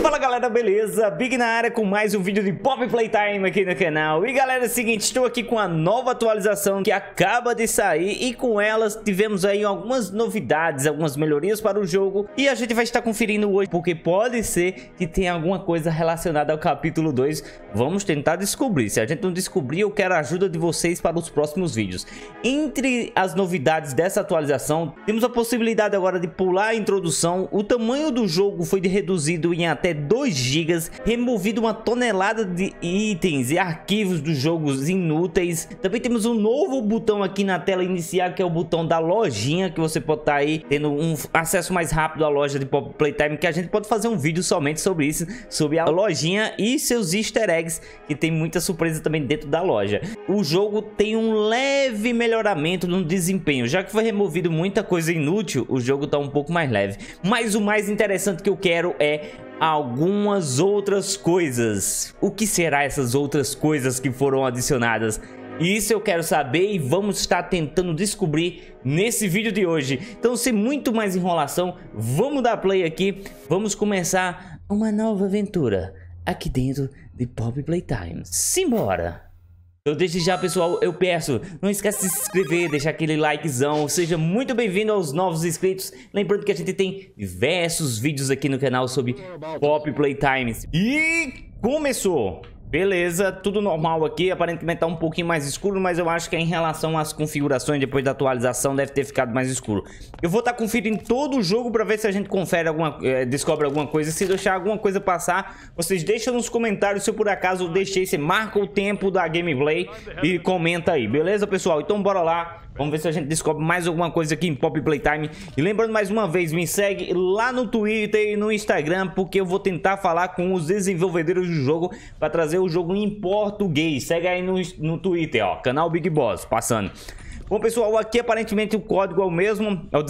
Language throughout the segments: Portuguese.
Fala galera, beleza? Big na área com mais um vídeo de Poppy Playtime aqui no canal. E galera, é o seguinte, estou aqui com a nova atualização que acaba de sair. E com elas tivemos aí algumas novidades, algumas melhorias para o jogo. E a gente vai estar conferindo hoje, porque pode ser que tenha alguma coisa relacionada ao capítulo 2. Vamos tentar descobrir. Se a gente não descobrir, eu quero a ajuda de vocês para os próximos vídeos. Entre as novidades dessa atualização, temos a possibilidade agora de pular a introdução. O tamanho do jogo foi reduzido em até 2 GB, removido uma tonelada de itens e arquivos dos jogos inúteis. Também temos um novo botão aqui na tela inicial, que é o botão da lojinha, que você pode estar aí tendo um acesso mais rápido à loja de Poppy Playtime, que a gente pode fazer um vídeo somente sobre isso, sobre a lojinha e seus easter eggs, que tem muita surpresa também dentro da loja. O jogo tem um leve melhoramento no desempenho, já que foi removido muita coisa inútil, o jogo está um pouco mais leve. Mas o mais interessante que eu quero é algumas outras coisas. O que será essas outras coisas que foram adicionadas? Isso eu quero saber e vamos estar tentando descobrir nesse vídeo de hoje. Então, sem muito mais enrolação, vamos dar play aqui. Vamos começar uma nova aventura aqui dentro de Poppy Playtime. Simbora! Então desde já, pessoal, eu peço, não esquece de se inscrever, deixar aquele likezão. Seja muito bem-vindo aos novos inscritos. Lembrando que a gente tem diversos vídeos aqui no canal sobre Poppy Playtime. E começou! Beleza, tudo normal aqui, aparentemente tá um pouquinho mais escuro, mas eu acho que em relação às configurações depois da atualização deve ter ficado mais escuro. Eu vou estar conferindo todo o jogo para ver se a gente confere descobre alguma coisa. Se deixar alguma coisa passar, vocês deixam nos comentários. Se eu por acaso deixei, você marca o tempo da gameplay e comenta aí, beleza, pessoal? Então bora lá. Vamos ver se a gente descobre mais alguma coisa aqui em Poppy Playtime. E lembrando mais uma vez, me segue lá no Twitter e no Instagram, porque eu vou tentar falar com os desenvolvedores do jogo para trazer o jogo em português. Segue aí no Twitter, ó, canal Big Boss, passando. Bom, pessoal, aqui aparentemente o código é o mesmo, é o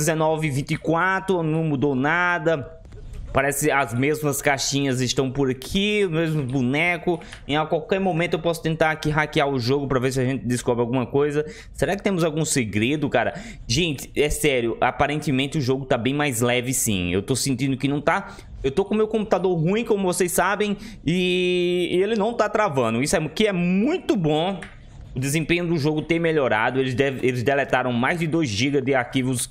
1924, não mudou nada. Parece as mesmas caixinhas estão por aqui, o mesmo boneco. E a qualquer momento eu posso tentar aqui hackear o jogo para ver se a gente descobre alguma coisa. Será que temos algum segredo, cara? Gente, é sério, aparentemente o jogo tá bem mais leve sim. Eu tô sentindo que não tá... Eu tô com o meu computador ruim, como vocês sabem, e ele não tá travando. Isso é muito bom. O desempenho do jogo tem melhorado. Eles deletaram mais de 2 GB de arquivos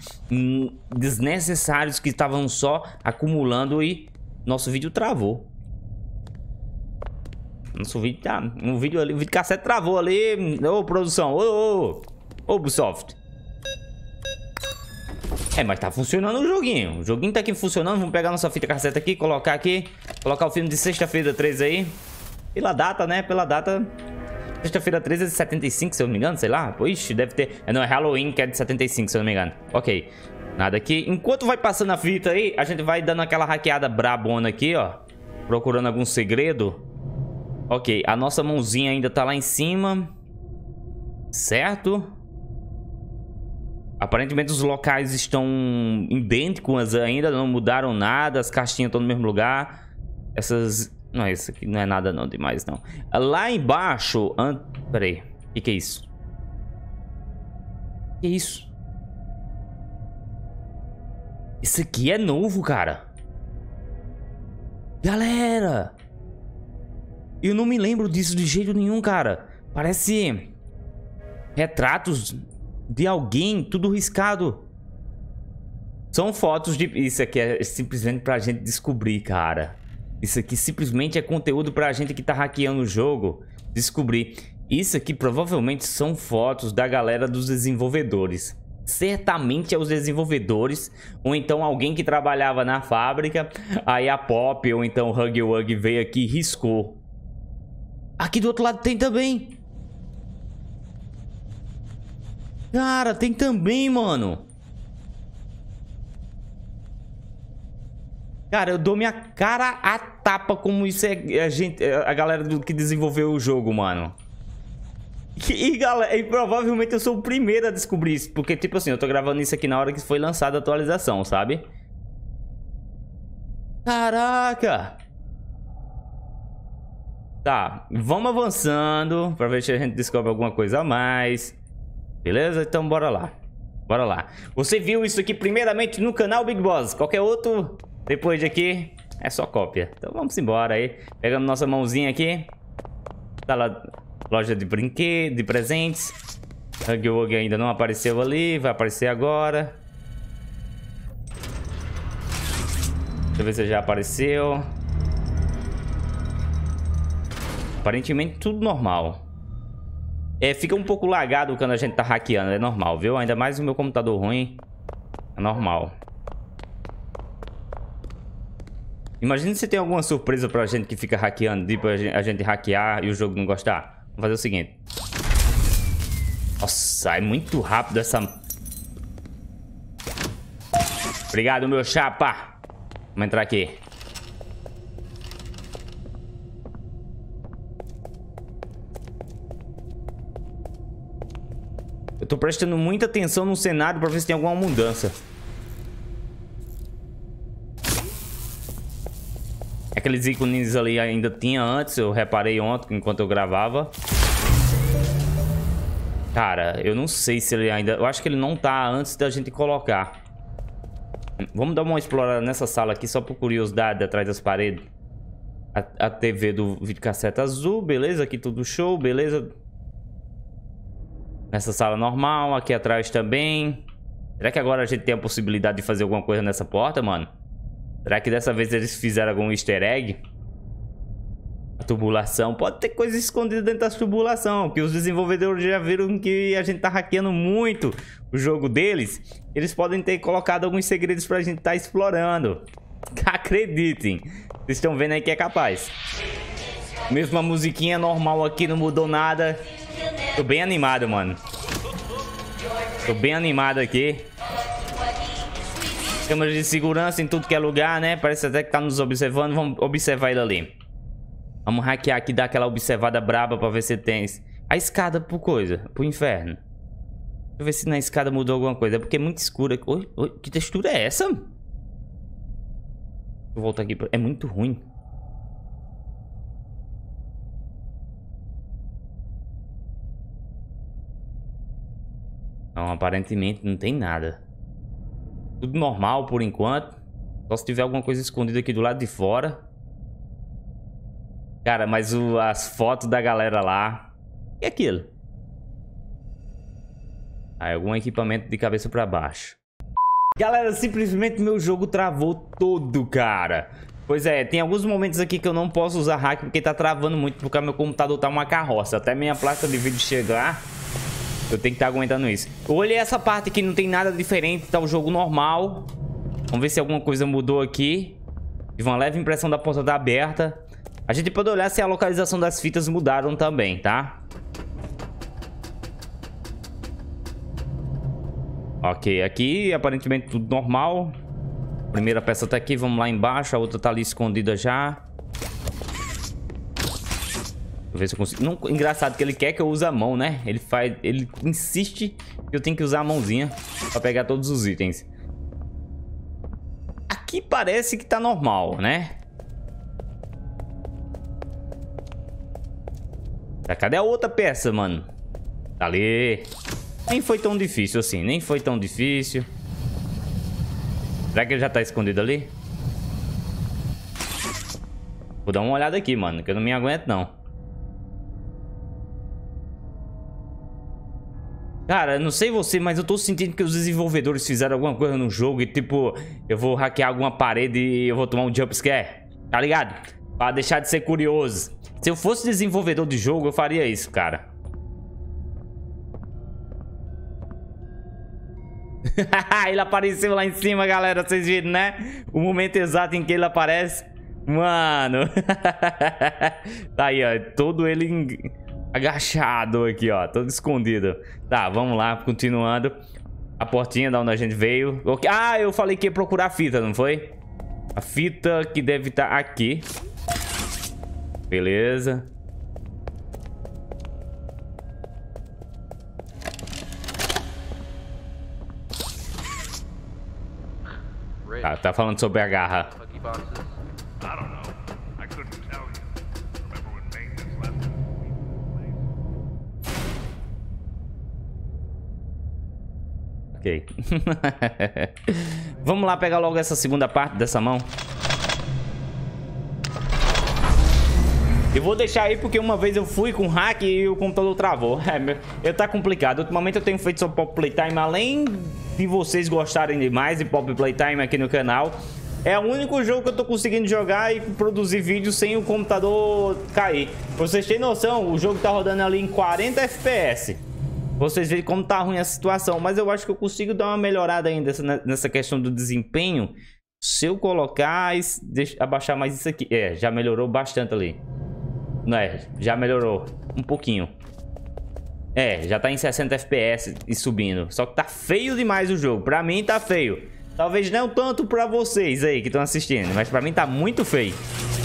desnecessários que estavam só acumulando e nosso vídeo travou. Nosso vídeo tá... O vídeo cassete travou ali. Ô, produção. Ô, Ubisoft. Mas tá funcionando o joguinho. O joguinho tá aqui funcionando. Vamos pegar nossa fita cassete aqui, colocar aqui. Colocar o filme de sexta-feira 13 aí. Pela data, né? Pela data... Sexta-feira 13 é de 75, se eu não me engano, sei lá. Ixi, deve ter... Não, é Halloween que é de 75, se eu não me engano. Ok. Nada aqui. Enquanto vai passando a fita aí, a gente vai dando aquela hackeada brabona aqui, ó. Procurando algum segredo. Ok, a nossa mãozinha ainda tá lá em cima. Certo? Aparentemente os locais estão idênticos ainda, não mudaram nada. As caixinhas estão no mesmo lugar. Essas... Não, isso aqui não é nada não demais, não. Lá embaixo... Peraí. O que é isso? O que é isso? Isso aqui é novo, cara. Galera! Eu não me lembro disso de jeito nenhum, cara. Parece... retratos de alguém, tudo riscado. São fotos de... Isso aqui é simplesmente pra gente descobrir, cara. Isso aqui simplesmente é conteúdo pra gente que tá hackeando o jogo descobrir. Isso aqui provavelmente são fotos da galera dos desenvolvedores. Certamente é os desenvolvedores, ou então alguém que trabalhava na fábrica. Aí a Poppy ou então o Huggy Wuggy veio aqui e riscou. Aqui do outro lado tem também. Cara, tem também, mano. Cara, eu dou minha cara a tapa como isso é a galera que desenvolveu o jogo, mano. E provavelmente eu sou o primeiro a descobrir isso. Porque, tipo assim, eu tô gravando isso aqui na hora que foi lançada a atualização, sabe? Caraca! Tá, vamos avançando pra ver se a gente descobre alguma coisa a mais. Beleza? Então bora lá. Bora lá. Você viu isso aqui primeiramente no canal Big Boss. Qualquer outro... Depois de aqui, É só cópia. Então vamos embora aí. Pegando nossa mãozinha aqui. Tá lá, loja de brinquedos, de presentes. Huggy Wuggy ainda não apareceu ali. Vai aparecer agora. Deixa eu ver se já apareceu. Aparentemente tudo normal. Fica um pouco lagado quando a gente tá hackeando. É normal, viu? Ainda mais o meu computador ruim. É normal. Imagina se tem alguma surpresa pra gente que fica hackeando. Tipo, a gente hackear e o jogo não gostar. Vamos fazer o seguinte. Nossa, é muito rápido essa... Obrigado, meu chapa. Vamos entrar aqui. Eu tô prestando muita atenção no cenário pra ver se tem alguma mudança. Aqueles ícones ali ainda tinha antes, eu reparei ontem enquanto eu gravava. Cara, eu não sei se ele ainda... Eu acho que ele não tá antes da gente colocar. Vamos dar uma explorada nessa sala aqui só por curiosidade, atrás das paredes. A TV do videocassete azul, beleza? Aqui tudo show, beleza? Nessa sala normal, aqui atrás também. Será que agora a gente tem a possibilidade de fazer alguma coisa nessa porta, mano? Será que dessa vez eles fizeram algum easter egg? A tubulação. Pode ter coisa escondida dentro da tubulação. Que os desenvolvedores já viram que a gente tá hackeando muito o jogo deles. Eles podem ter colocado alguns segredos pra gente tá explorando. Acreditem. Vocês estão vendo aí que é capaz. Mesma musiquinha normal aqui, não mudou nada. Tô bem animado, mano. Tô bem animado aqui. Câmeras de segurança em tudo que é lugar, né? Parece até que tá nos observando. Vamos observar ele ali. Vamos hackear aqui, dar aquela observada braba pra ver se tem a escada por coisa, pro inferno. Deixa eu ver se na escada mudou alguma coisa. É porque é muito escura. Oi, que textura é essa? Vou voltar aqui. É muito ruim. Não, aparentemente não tem nada. Tudo normal por enquanto. Só se tiver alguma coisa escondida aqui do lado de fora. Cara, mas as fotos da galera lá... O que é aquilo? Ah, é algum equipamento de cabeça pra baixo. Galera, simplesmente meu jogo travou todo, cara. Pois é, tem alguns momentos aqui que eu não posso usar hack porque tá travando muito, porque meu computador tá uma carroça. Até minha placa de vídeo chegar, eu tenho que estar aguentando isso. Eu olhei essa parte aqui, não tem nada diferente, tá o jogo normal. Vamos ver se alguma coisa mudou aqui. Tive uma leve impressão da porta tá aberta. A gente pode olhar se a localização das fitas mudaram também, tá? Ok, aqui aparentemente tudo normal. A primeira peça tá aqui, vamos lá embaixo. A outra tá ali escondida já. Deixa eu ver se eu consigo. Não, engraçado que ele quer que eu use a mão, né? Ele insiste que eu tenho que usar a mãozinha pra pegar todos os itens. Aqui parece que tá normal, né? Cadê a outra peça, mano? Tá ali. Nem foi tão difícil assim, nem foi tão difícil. Será que ele já tá escondido ali? Vou dar uma olhada aqui, mano, que eu não me aguento, não. Cara, não sei você, mas eu tô sentindo que os desenvolvedores fizeram alguma coisa no jogo e, tipo, eu vou hackear alguma parede e eu vou tomar um jumpscare. Tá ligado? Pra deixar de ser curioso. Se eu fosse desenvolvedor de jogo, eu faria isso, cara. Ele apareceu lá em cima, galera. Vocês viram, né? O momento exato em que ele aparece. Mano. Tá aí, ó. Todo ele agachado aqui, ó. Todo escondido. Tá, vamos lá. Continuando. A portinha da onde a gente veio. Ah, eu falei que ia procurar a fita, não foi? A fita que deve estar aqui. Beleza. Tá falando sobre a garra. Ok. Vamos lá pegar logo essa segunda parte dessa mão. Eu vou deixar aí porque uma vez eu fui com hack e o computador travou. Tá complicado. Ultimamente eu tenho feito só Pop Playtime. Além de vocês gostarem demais de Pop Playtime aqui no canal, é o único jogo que eu tô conseguindo jogar e produzir vídeo sem o computador cair. Pra vocês terem noção, o jogo tá rodando ali em 40 FPS. Vocês veem como tá ruim a situação. Mas eu acho que eu consigo dar uma melhorada ainda nessa questão do desempenho. Se eu colocar, abaixar mais isso aqui. Já melhorou bastante ali. Não é, já melhorou um pouquinho. Já tá em 60 FPS e subindo. Só que tá feio demais o jogo. Pra mim tá feio. Talvez não tanto pra vocês aí que estão assistindo, mas pra mim tá muito feio.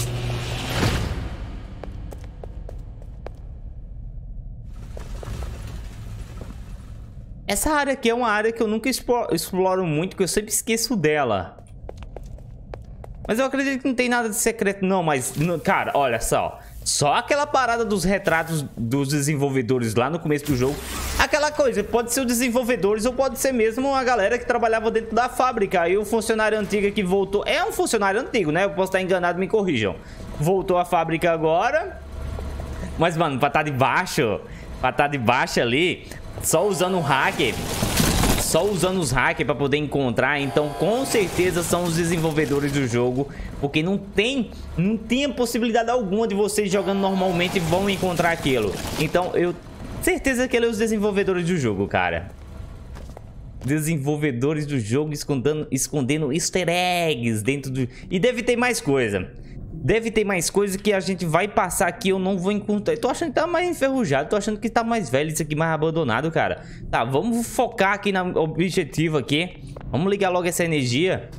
Essa área aqui é uma área que eu nunca exploro muito, que eu sempre esqueço dela. Mas eu acredito que não tem nada de secreto não, mas... Cara, olha só. Só aquela parada dos retratos dos desenvolvedores lá no começo do jogo. Aquela coisa, pode ser os desenvolvedores ou pode ser mesmo a galera que trabalhava dentro da fábrica. Aí o funcionário antigo que voltou... É um funcionário antigo, né? Eu posso estar enganado, me corrijam. Voltou à fábrica agora. Mas, mano, pra estar de baixo ali, só usando o hacker... Só usando os hackers para poder encontrar. Então com certeza são os desenvolvedores do jogo, porque não tem a possibilidade alguma de vocês jogando normalmente vão encontrar aquilo. Então eu certeza que eles são os desenvolvedores do jogo, cara. Desenvolvedores do jogo escondendo easter eggs dentro do... E deve ter mais coisa. Deve ter mais coisa que a gente vai passar aqui, eu não vou encontrar. Eu tô achando que tá mais enferrujado, tô achando que tá mais velho isso aqui, mais abandonado, cara. Tá, vamos focar aqui no objetivo aqui. Vamos ligar logo essa energia.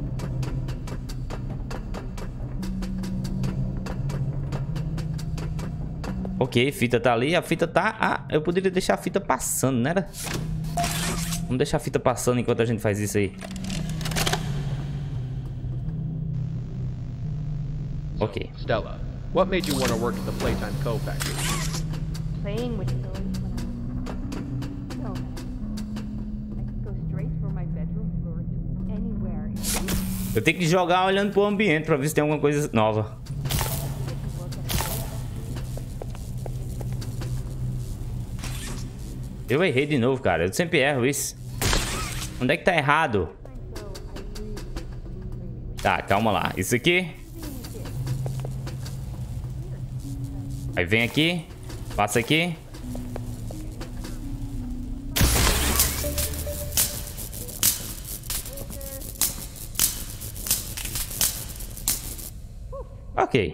Ok, fita tá ali, a fita tá... Ah, eu poderia deixar a fita passando, né? Vamos deixar a fita passando enquanto a gente faz isso aí. Ok. Stella, what made you want to work at the Playtime Co. factory? Playing with toys when I was I could go straight from my bedroom floor to anywhere. Eu tenho que jogar olhando pro ambiente pra ver se tem alguma coisa nova. Eu errei de novo, cara. Eu sempre erro isso. Onde é que tá errado? Tá, calma lá. Isso aqui. Aí vem aqui. Passa aqui. Ok.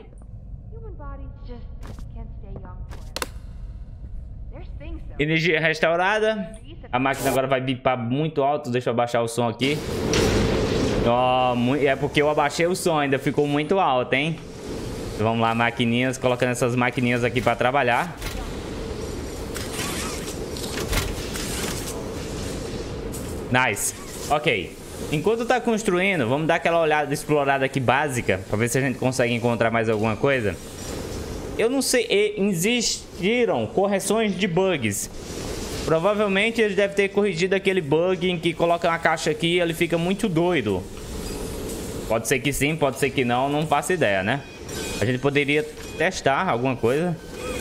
Energia restaurada. A máquina agora vai bipar muito alto. Deixa eu abaixar o som aqui. É porque eu abaixei o som. Ainda ficou muito alto, hein? Vamos lá, maquininhas. Colocando essas maquininhas aqui para trabalhar. Nice. Ok. Enquanto tá construindo, vamos dar aquela olhada explorada aqui básica. Para ver se a gente consegue encontrar mais alguma coisa. Eu não sei, existiram correções de bugs. Provavelmente eles devem ter corrigido aquele bug em que coloca uma caixa aqui e ele fica muito doido. Pode ser que sim, pode ser que não, não faço ideia, né? A gente poderia testar alguma coisa.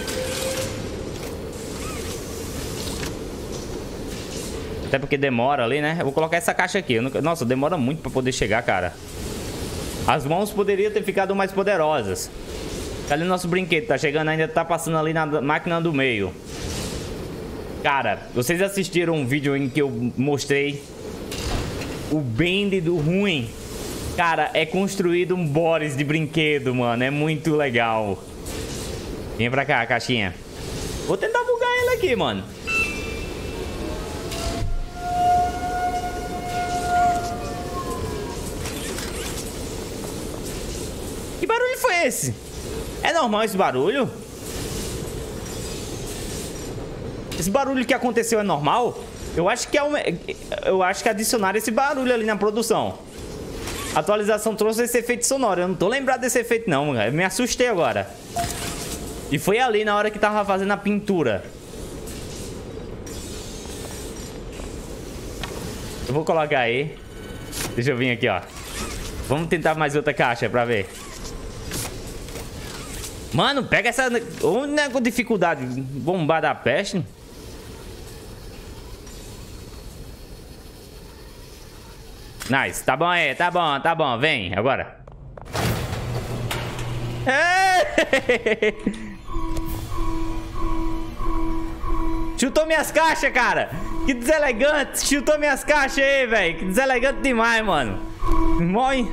Até porque demora ali, né? Eu vou colocar essa caixa aqui. Nossa, demora muito pra poder chegar, cara. As mãos poderiam ter ficado mais poderosas. Cadê o nosso brinquedo? Tá chegando ainda, tá passando ali na máquina do meio. Cara, vocês assistiram um vídeo em que eu mostrei o bend do ruim? Cara, é construído um Boris de brinquedo, mano. É muito legal. Vem pra cá, caixinha. Vou tentar bugar ele aqui, mano. Que barulho foi esse? É normal esse barulho? Esse barulho que aconteceu é normal? Eu acho que adicionaram esse barulho ali na produção. A atualização trouxe esse efeito sonoro. Eu não tô lembrado desse efeito não, cara. Eu me assustei agora. E foi ali na hora que tava fazendo a pintura. Eu vou colocar aí. Deixa eu vir aqui, ó. Vamos tentar mais outra caixa pra ver. Mano, pega essa... Onde com dificuldade? Bombar da peste. Nice, tá bom aí, tá bom, vem, agora. Chutou minhas caixas, cara. Que deselegante, chutou minhas caixas aí, velho. Que deselegante demais, mano. Morre.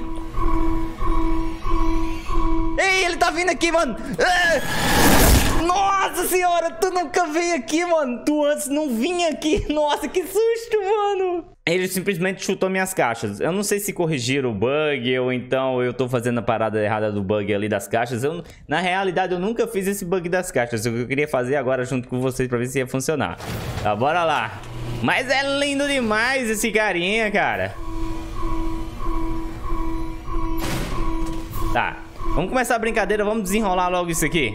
Ei, ele tá vindo aqui, mano. Nossa senhora, tu nunca veio aqui, mano. Tu antes não vinha aqui. Nossa, que susto, mano. Ele simplesmente chutou minhas caixas. Eu não sei se corrigiram o bug ou então eu tô fazendo a parada errada do bug ali das caixas. Na realidade, eu nunca fiz esse bug das caixas. Eu queria fazer agora junto com vocês pra ver se ia funcionar. Tá, bora lá. Mas é lindo demais esse carinha, cara. Tá, vamos começar a brincadeira. Vamos desenrolar logo isso aqui.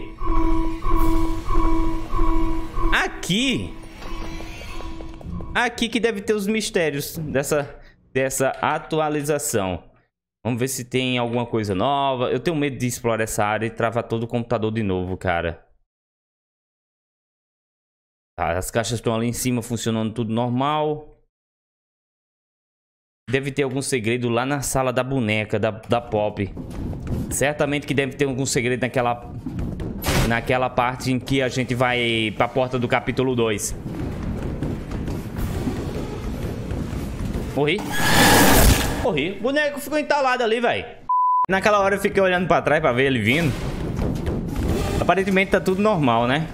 Aqui que deve ter os mistérios dessa atualização. Vamos ver se tem alguma coisa nova. Eu tenho medo de explorar essa área e travar todo o computador de novo, cara. Tá, as caixas estão ali em cima funcionando tudo normal. Deve ter algum segredo lá na sala da boneca, da Pop. Certamente que deve ter algum segredo naquela parte em que a gente vai pra porta do capítulo 2. Morri. O boneco ficou entalado ali, velho. Naquela hora eu fiquei olhando pra trás pra ver ele vindo. Aparentemente tá tudo normal, né?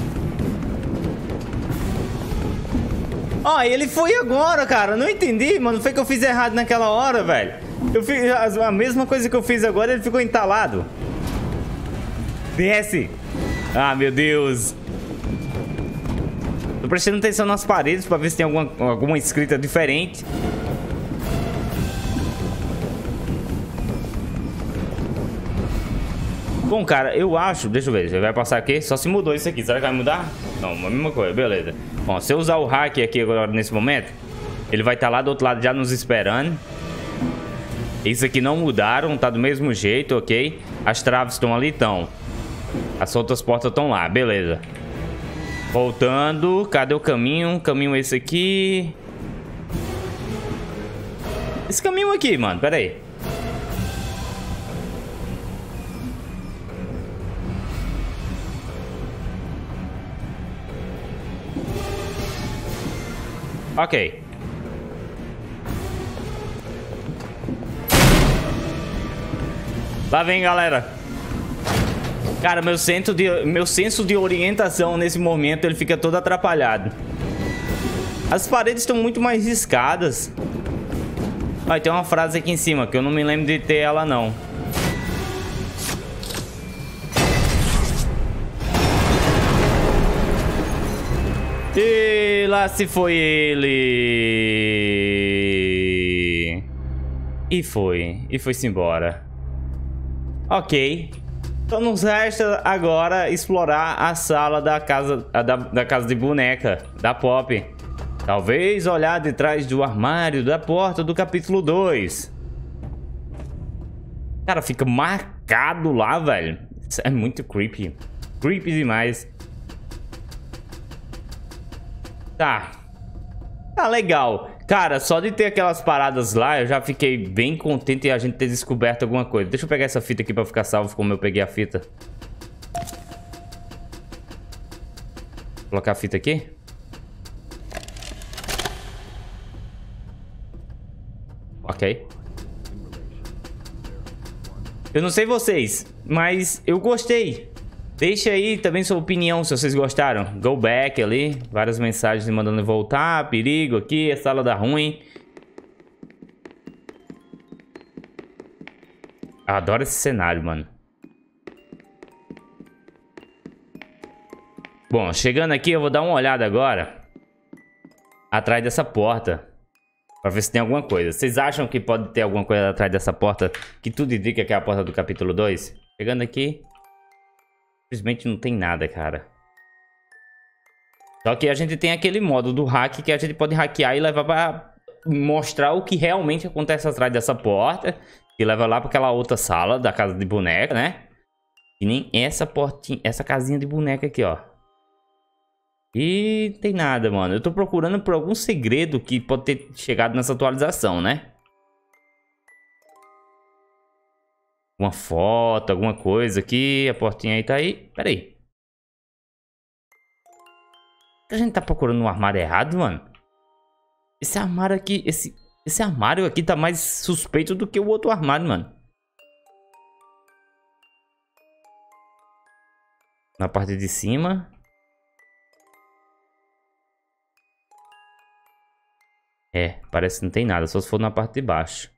Ó, ele foi agora, cara. Não entendi, mano. Foi que eu fiz errado naquela hora, velho. Eu fiz a mesma coisa que eu fiz agora, ele ficou entalado. Desce. Ah, meu Deus. Tô prestando atenção nas paredes pra ver se tem alguma escrita diferente. Bom, cara, eu acho... Deixa eu ver, você vai passar aqui? Só se mudou isso aqui, será que vai mudar? Não, a mesma coisa, beleza. Bom, se eu usar o hack aqui agora, nesse momento, ele vai estar lá do outro lado já nos esperando. Isso aqui não mudaram, tá do mesmo jeito, ok? As traves estão ali, estão. As outras portas estão lá, beleza. Voltando, cadê o caminho? Caminho esse aqui. Esse caminho aqui, mano, pera aí. Ok. Lá vem, galera. Cara, meu senso de orientação nesse momento, ele fica todo atrapalhado. As paredes estão muito mais riscadas. Ó, tem uma frase aqui em cima, que eu não me lembro de ter ela, não. E lá se foi ele. E foi-se embora. Ok. Então nos resta agora explorar a sala da casa de boneca, da Pop. Talvez olhar de trás do armário da porta do capítulo 2. Cara, fica marcado lá, velho. Isso é muito creepy. Creepy demais. Tá. Tá legal. Cara, só de ter aquelas paradas lá, eu já fiquei bem contente em a gente ter descoberto alguma coisa. Deixa eu pegar essa fita aqui pra ficar salvo como eu peguei a fita. Vou colocar a fita aqui. Ok. Eu não sei vocês, mas eu gostei. Deixa aí também sua opinião se vocês gostaram. Go back ali. Várias mensagens me mandando voltar. Perigo aqui. A sala dá ruim. Eu adoro esse cenário, mano. Bom, chegando aqui eu vou dar uma olhada agora atrás dessa porta. Pra ver se tem alguma coisa. Vocês acham que pode ter alguma coisa atrás dessa porta? Que tudo indica que é a porta do capítulo 2? Chegando aqui... Simplesmente não tem nada, cara. Só que a gente tem aquele modo do hack que a gente pode hackear e levar pra mostrar o que realmente acontece atrás dessa porta. Que leva lá pra aquela outra sala da casa de boneca, né? E nem essa portinha, essa casinha de boneca aqui, ó. E tem nada, mano. Eu tô procurando por algum segredo que pode ter chegado nessa atualização, né? Uma foto, alguma coisa aqui. A portinha aí tá aí. Pera aí. A gente tá procurando no armário errado, mano. Esse armário aqui... Esse armário aqui tá mais suspeito do que o outro armário, mano. Na parte de cima. É, parece que não tem nada. Só se for na parte de baixo.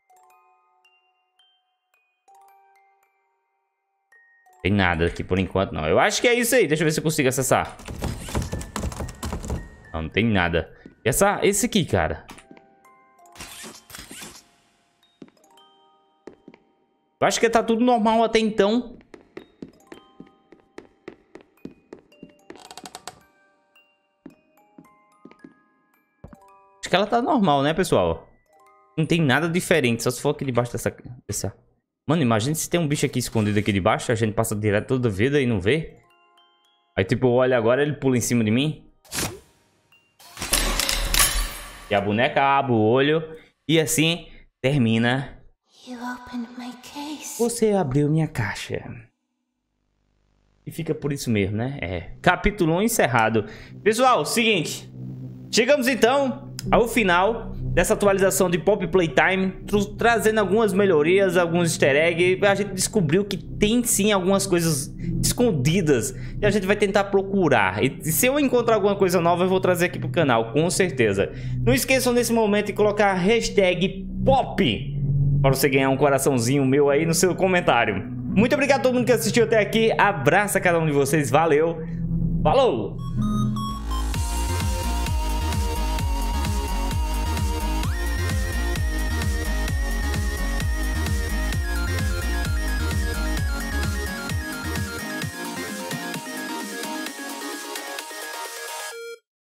Tem nada aqui por enquanto, não. Eu acho que é isso aí. Deixa eu ver se eu consigo acessar. Não, não tem nada. E esse aqui, cara. Eu acho que tá tudo normal até então. Acho que ela tá normal, né, pessoal? Não tem nada diferente. Só se for aqui debaixo dessa... Mano, imagina se tem um bicho aqui escondido aqui debaixo. A gente passa direto toda a vida e não vê. Aí tipo, eu olho agora, ele pula em cima de mim. E a boneca abre o olho. E assim termina. Você abriu minha caixa. E fica por isso mesmo, né? É. Capítulo 1 encerrado. Pessoal, seguinte. Chegamos então ao final dessa atualização de Poppy Playtime, trazendo algumas melhorias, alguns easter eggs. A gente descobriu que tem sim algumas coisas escondidas e a gente vai tentar procurar. E se eu encontrar alguma coisa nova, eu vou trazer aqui pro canal, com certeza. Não esqueçam nesse momento de colocar a hashtag POP para você ganhar um coraçãozinho meu aí no seu comentário. Muito obrigado a todo mundo que assistiu até aqui. Abraço a cada um de vocês. Valeu. Falou!